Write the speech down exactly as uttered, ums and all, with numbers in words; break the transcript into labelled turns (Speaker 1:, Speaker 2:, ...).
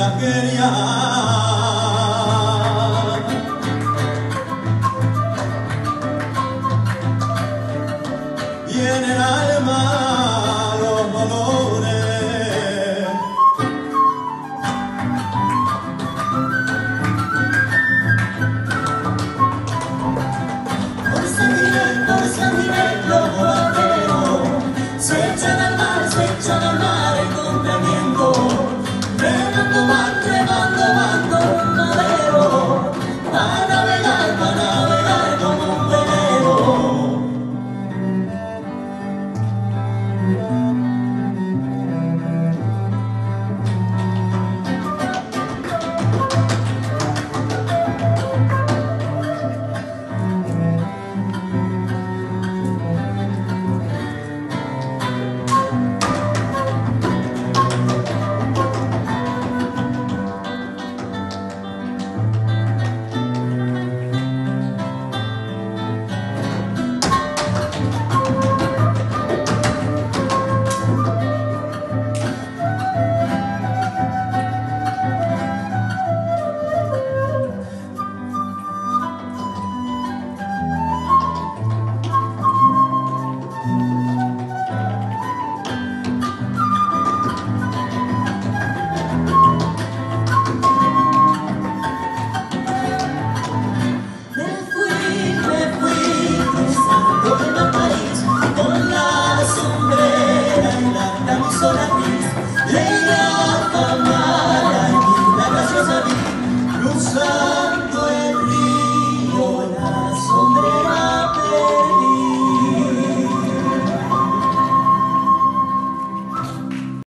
Speaker 1: mensajería. Y en el alma los dolores. Por San Miguel, por San Miguel, los volateros se echan al mar, se echan al mar en contraviento, remando van, remando van con un madero, para navegar, para navegar como un velero.